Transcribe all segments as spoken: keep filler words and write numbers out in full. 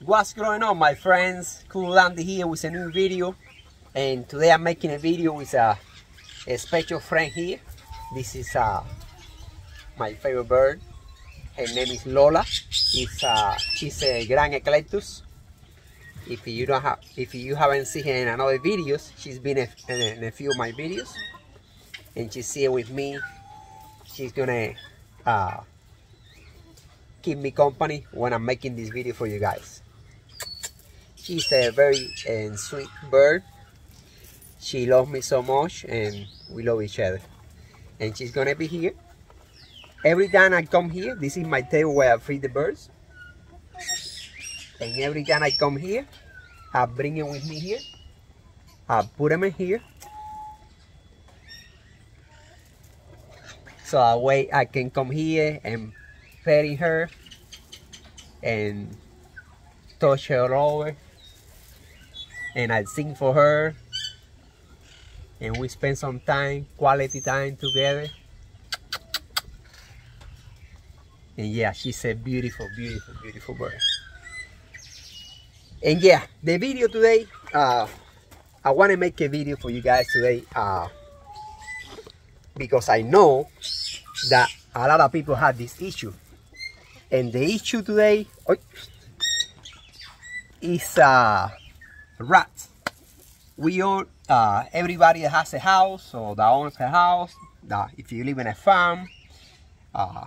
What's going on, my friends? Cool Andy here with a new video, and today I'm making a video with a, a special friend here. This is uh, my favorite bird. Her name is Lola. It's, uh, she's a Grand Eclectus. If you don't have, if you haven't seen her in another videos, she's been a, in, a, in a few of my videos, and she's here with me. She's gonna uh, keep me company when I'm making this video for you guys. She's a very uh, sweet bird. She loves me so much, and we love each other. And she's gonna be here every time I come here. This is my table where I feed the birds. And every time I come here, I bring it with me here. I put them in here, so that way I can come here and petting her and touch her over, and I sing for her, and we spend some time, quality time together. And yeah, she's a beautiful, beautiful, beautiful bird. And yeah, the video today, uh, I want to make a video for you guys today, uh, because I know that a lot of people have this issue. And the issue today oh, is uh, rats. We all, uh, everybody that has a house or that owns a house, that if you live in a farm, uh,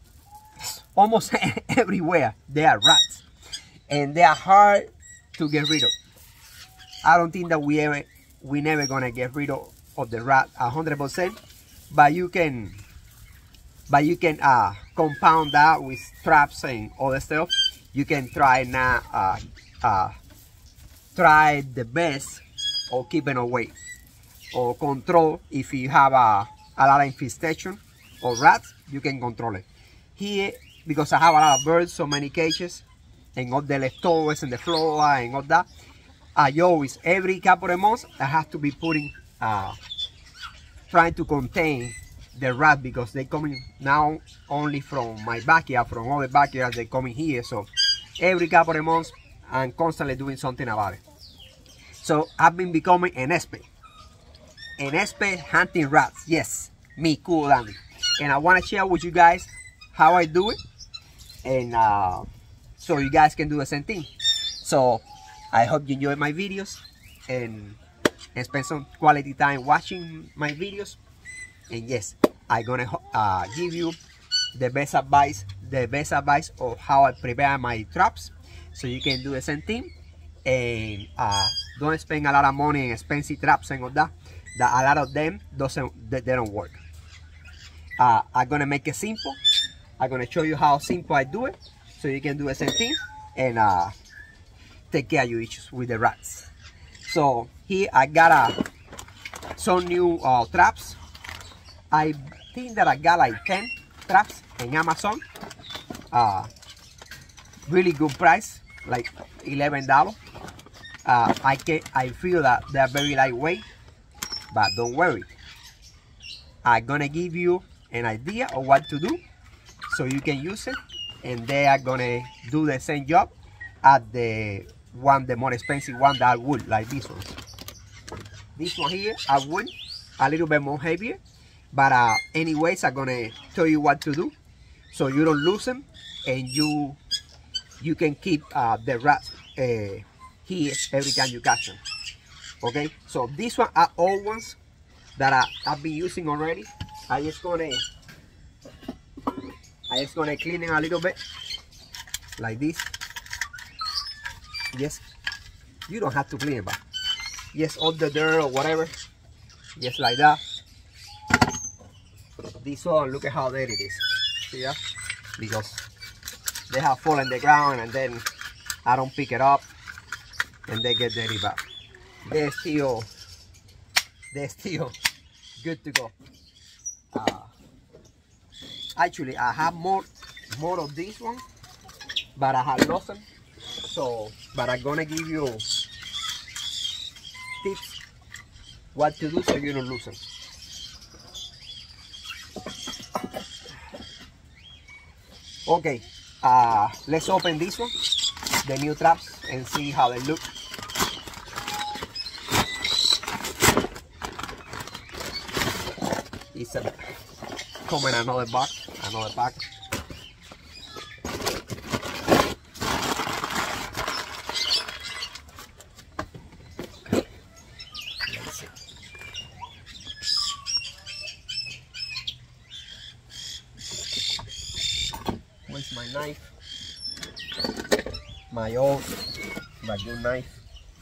almost everywhere there are rats, and they are hard to get rid of. I don't think that we ever, we never gonna get rid of, of the rat a hundred percent, but you can, but you can uh, compound that with traps and other stuff. You can try now, uh, uh, try the best or keeping away or control. If you have a, a lot of infestation or rats, you can control it. Here, because I have a lot of birds, so many cages, and all the leftovers and the floor and all that, I always, every couple of months, I have to be putting, uh, trying to contain the rat, because they coming now only from my backyard, from other backyards, they coming here. So every couple of months, I'm constantly doing something about it. So I've been becoming an expert, an expert hunting rats. Yes, me, Cool Andy. And I want to share with you guys how I do it, and uh, so you guys can do the same thing. So I hope you enjoy my videos and, and spend some quality time watching my videos. And yes, I'm gonna uh, give you the best advice, the best advice of how I prepare my traps, so you can do the same thing. And uh, don't spend a lot of money in expensive traps and all that. That a lot of them doesn't, they, they don't work. Uh, I'm gonna make it simple. I'm gonna show you how simple I do it, so you can do the same thing and uh, take care of your issues with the rats. So here I got uh, some new uh, traps. I think that I got like ten traps in Amazon. Uh, really good price, like eleven dollars. Uh, I can I feel that they're very lightweight, but don't worry. I'm gonna give you an idea of what to do, so you can use it, and they are gonna do the same job as the one, the more expensive one that I would, like this one. This one here, I would, a little bit more heavier, but uh, anyways, I'm gonna tell you what to do, so you don't lose them, and you you can keep uh, the rats uh, here every time you catch them. Okay, so this one are old ones that I, I've been using already. I just gonna I just gonna clean it a little bit like this. Yes, you don't have to clean it, but yes, all the dirt or whatever, just like that. This one, look at how dirty it is. See that? Because they have fallen on the ground, and then I don't pick it up and they get dirty, but they're still they're still good to go. Uh, actually, I have more more of this one, but I have lost them. So, but I'm gonna give you tips what to do so you don't lose them. Okay, uh, let's open this one. the new traps and see how they look. It's a come in another box, another pack. Let's see. Where's my knife? My old, but good knife.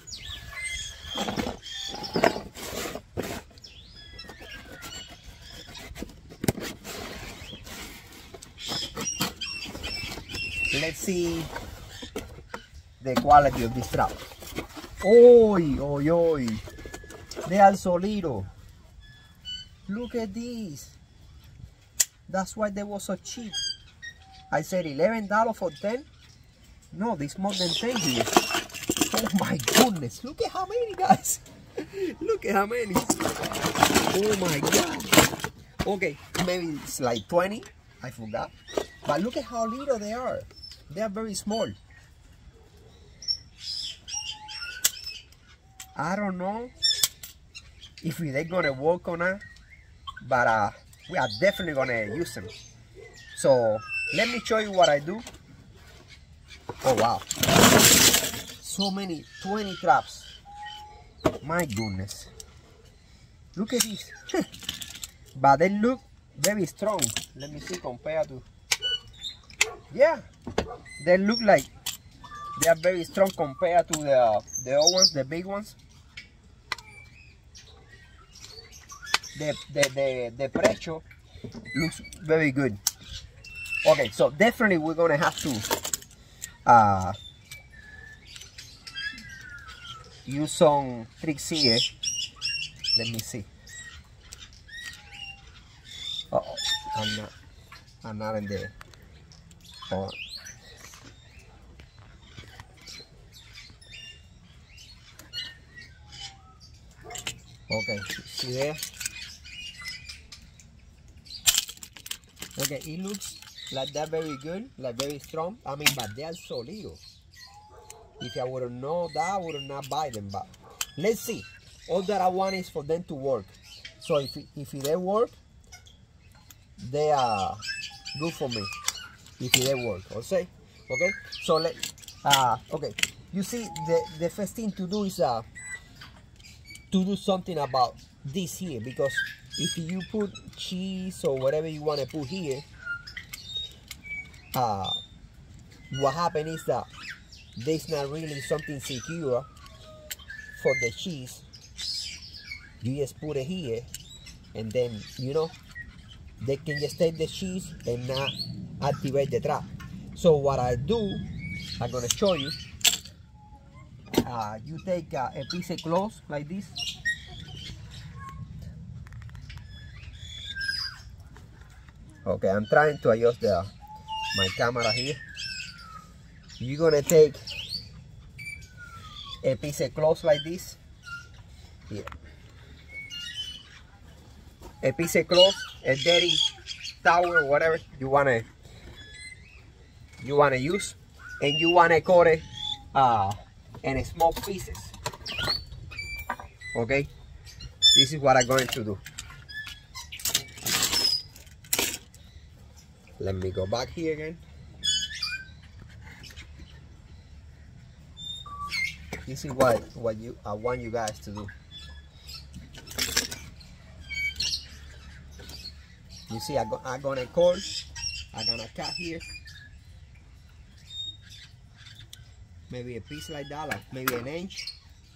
Let's see the quality of this trap. Oi, oi, oi. They are so little. Look at this. That's why they were so cheap. I said eleven dollars for ten. No, there's more than ten here. Oh my goodness. Look at how many, guys. Look at how many. Oh my God. Okay, maybe it's like twenty. I forgot. But look at how little they are. They are very small. I don't know if they're gonna work or not, but uh, we are definitely gonna use them. So let me show you what I do. Oh wow, so many, twenty traps. My goodness, look at this. But they look very strong. Let me see compared to. Yeah, they look like they are very strong compared to the the old ones, the big ones. The the the, the pressure looks very good. Okay, so definitely we're gonna have to uh, use some tricks here. Let me see. Uh oh, I'm not, I'm not in there. Hold on. Okay, see there? Okay, it looks like that very good, like very strong. I mean, but they are so little. If I would have known that, I would have not buy them. But let's see. All that I want is for them to work. So if if they work, they are good for me. If they work, okay? Okay. So let. Uh, okay. You see, the the first thing to do is uh to do something about this here, because if you put cheese or whatever you want to put here, uh, what happens is that there's not really something secure for the cheese. You just put it here, and then, you know, they can just take the cheese and not activate the trap. So what I do, I'm gonna show you. Uh, you take uh, a piece of cloth like this. Okay, I'm trying to adjust the, my camera here. You're gonna take a piece of cloth like this. Here. A piece of cloth, a dirty towel, whatever you wanna you wanna use, and you wanna cut it uh, in small pieces. Okay, this is what I'm going to do. Let me go back here again. This is what what you I want you guys to do. You see, I go, I'm gonna cut. I'm gonna cut here. Maybe a piece like that, like maybe an inch.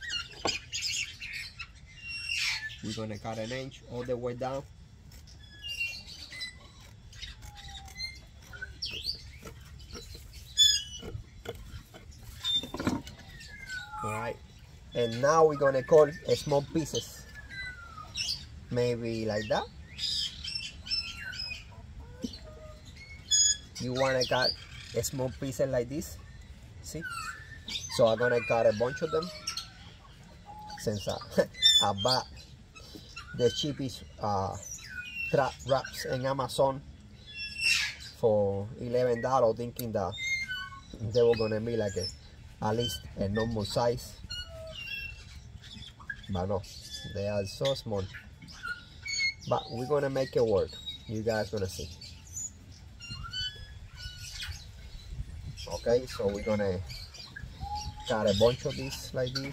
We're gonna cut an inch all the way down. Alright, and now we're gonna cut small pieces, maybe like that. You wanna cut a small pieces like this, see? So I'm gonna cut a bunch of them, since I, I bought the cheapest uh, trap wraps in Amazon for eleven dollars, thinking that they were gonna be like a at least a normal size. But no, they are so small. But we're gonna make it work. You guys gonna see. Okay, so we're gonna cut a bunch of these like this.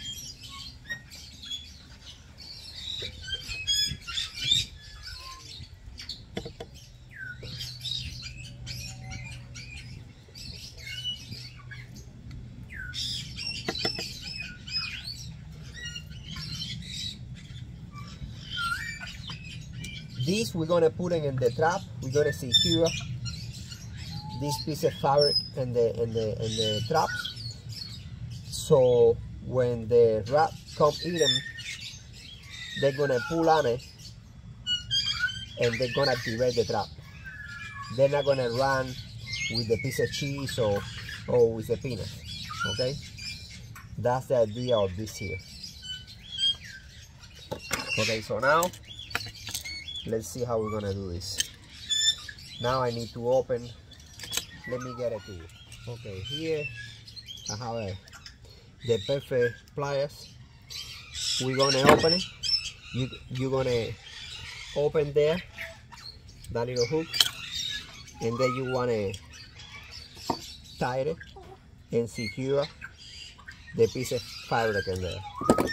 This we're gonna put it in the trap. We're gonna secure this piece of fabric in the in the in the traps. So when the rat come eat them, they're gonna pull on it and they're gonna activate the trap. They're not gonna run with the piece of cheese or or with the peanut. Okay, that's the idea of this here. Okay, so now let's see how we're gonna do this. Now I need to open. Let me get it to you. Okay, here I have a, the perfect pliers. We're gonna open it. You you're gonna open there that little hook, and then you wanna tie it and secure the piece of fabric in there.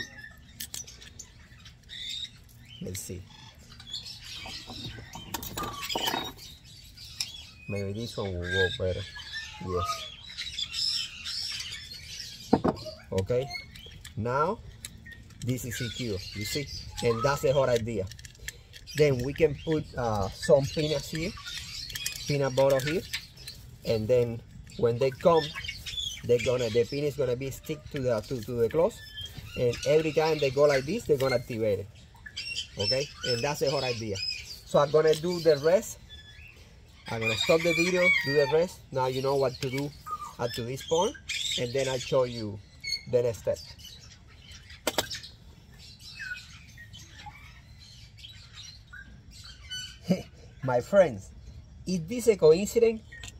Let's see. Maybe this one will work better. Yes. Okay. Now this is secure. You see, and that's the whole idea. Then we can put uh, some peanuts here, peanut butter here, and then when they come, they're gonna the peanut's gonna be stick to the to, to the cloth, and every time they go like this, they're gonna activate it. Okay, and that's the whole idea. So I'm gonna do the rest. I'm gonna stop the video, do the rest. Now you know what to do up to this point, and then I'll show you the next step. My friends, is this a coincidence?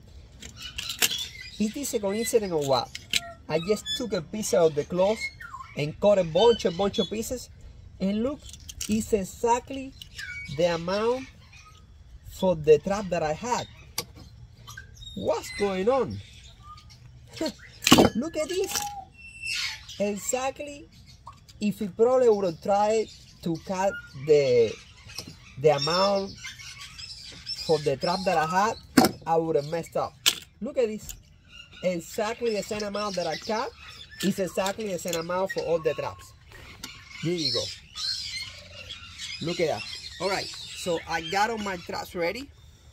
Is this a coincidence or what? I just took a piece of the cloth and cut a bunch, a bunch of pieces, and look, it's exactly the amount for the trap that I had. What's going on? Look at this. Exactly. If we probably would have tried to cut the the amount for the trap that I had, I would have messed up. Look at this. Exactly the same amount that I cut is exactly the same amount for all the traps. Here you go. Look at that. All right. So I got all my traps ready.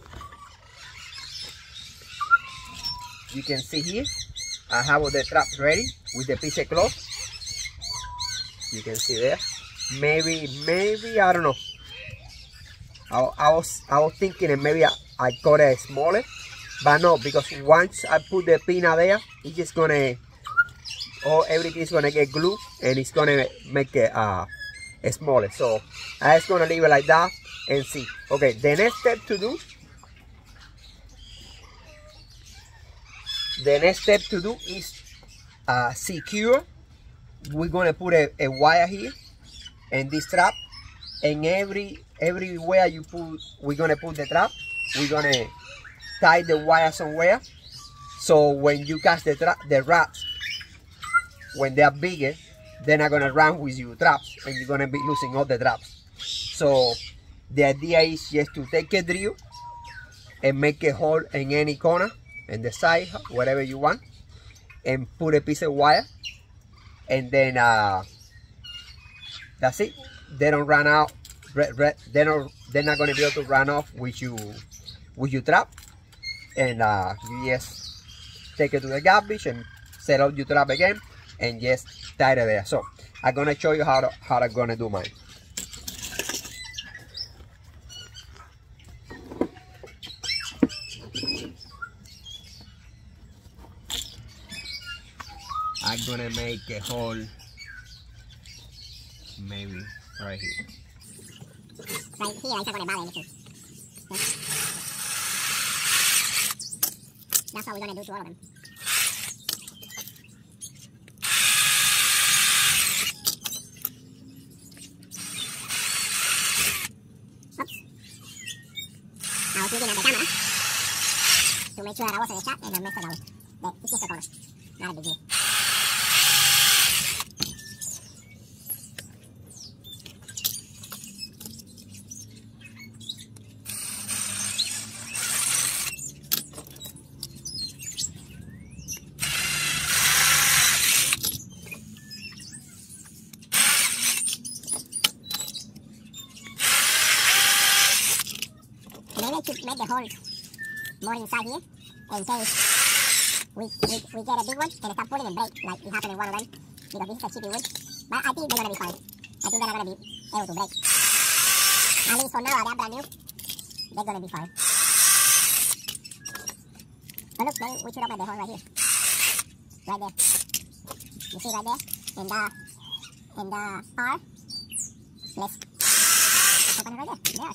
You can see here, I have all the traps ready with the piece of cloth. You can see there. Maybe, maybe, I don't know. I, I was I was thinking that maybe I, I cut it smaller, but no, because once I put the peanut there, it's just gonna, oh, everything's gonna get glued and it's gonna make it uh, smaller. So I'm just gonna leave it like that and see. Okay, the next step to do, the next step to do is uh, secure. We're gonna put a, a wire here and this trap, and every everywhere you put, we're gonna put the trap. We're gonna tie the wire somewhere, so when you catch the trap, the rats, when they are bigger, they're not gonna run with your traps, and you're gonna be losing all the traps. So the idea is just to take a drill and make a hole in any corner, in the side, whatever you want, and put a piece of wire, and then uh, that's it. They don't run out. They don't. They're not gonna be able to run off with you, with your trap, and uh, you just take it to the garbage and set up your trap again, and just tie it there. So I'm gonna show you how to, how I'm gonna do mine. I'm gonna make a hole, maybe right here. Right here, I don't bother anything. That's what we're gonna do to all of them. I was looking at the camera to make sure that I wasn't a shot, and I messed it up. But it's just a color. Not a big deal. To make the hole more inside here, in case we, we, we get a big one and start pulling and break, like it happened in one of them, because this is a chippy wood. But I think they're going to be fine. I think they're going to be able to break. At least for now, they're brand new. They're going to be fine. But look, they, we should open the hole right here. Right there. You see right there? In the, in the R. Let's open it right there. There.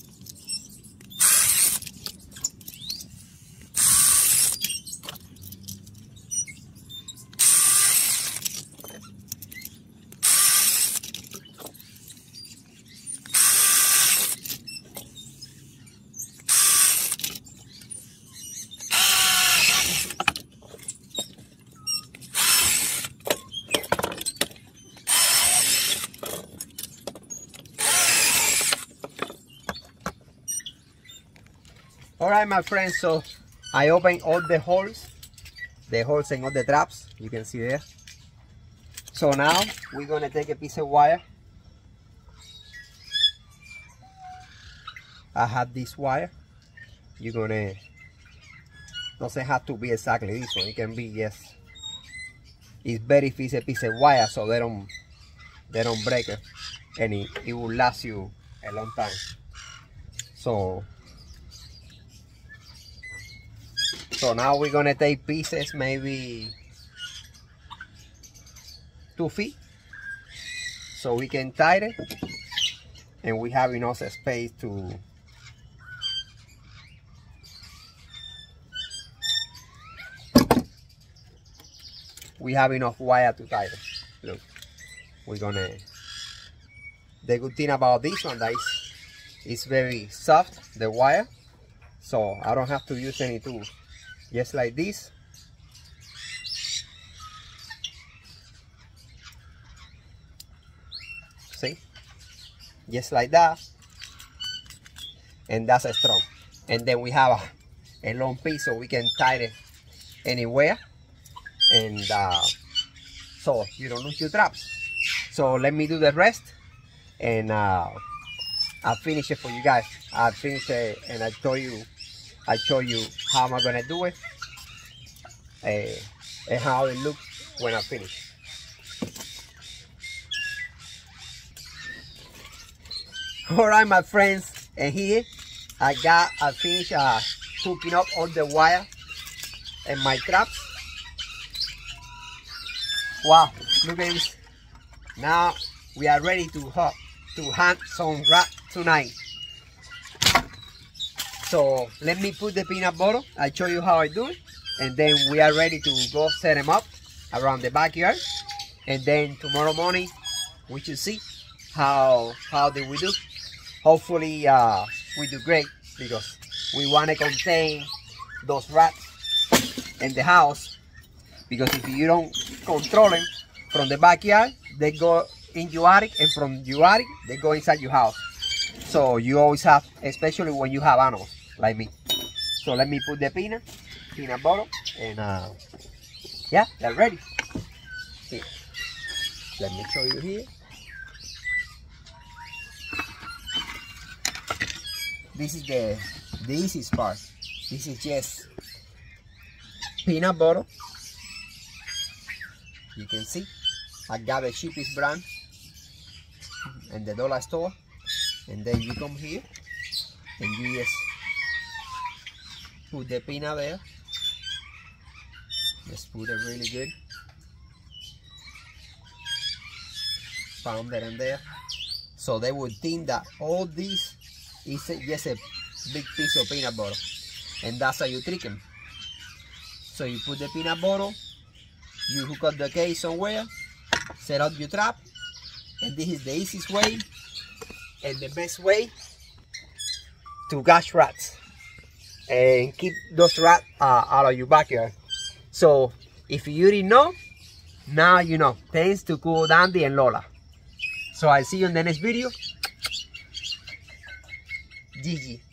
Alright, my friends, so I opened all the holes, the holes and all the traps, you can see there. So now we're gonna take a piece of wire. I have this wire. You're gonna, doesn't have to be exactly this one, it can be, yes. It's better if it's a piece of wire so they don't, they don't break it, and it, it will last you a long time. So, So now we're gonna take pieces maybe two feet so we can tie it, and we have enough space to we have enough wire to tie it. Look, we're gonna, the good thing about this one that is it's very soft, the wire, so I don't have to use any tools. Just like this. See? Just like that. And that's a strong. And then we have a, a long piece so we can tie it anywhere. And uh, so you don't lose your traps. So let me do the rest. And uh, I'll finish it for you guys. I'll finish it and I'll show you I show you how am I gonna do it, uh, and how it looks when I finish. All right, my friends, and here I got I finished uh, hooking up all the wire and my traps. Wow, look at this! Now we are ready to hunt to hunt some rat tonight. So let me put the peanut butter. I'll show you how I do it, and then we are ready to go set them up around the backyard. And then tomorrow morning we should see how how did we do. Hopefully uh, we do great, because we want to contain those rats in the house. Because if you don't control them from the backyard, they go in your attic, and from your attic they go inside your house. So you always have, especially when you have animals like me. So let me put the peanut, peanut butter, and uh, yeah, they're ready. Here. Let me show you here. This is the, the easiest part. This is just peanut butter. You can see I got the cheapest brand in the dollar store. And then you come here and you just put the peanut there. Just put it really good. Pound it in there. So they would think that all this is just a big piece of peanut butter. And that's how you trick them. So you put the peanut butter, you hook up the cage somewhere, set up your trap, and this is the easiest way and the best way to catch rats and keep those rats uh, out of your backyard. So if you didn't know, now you know. Thanks to Cool Dandy and Lola. So I'll see you in the next video. G G.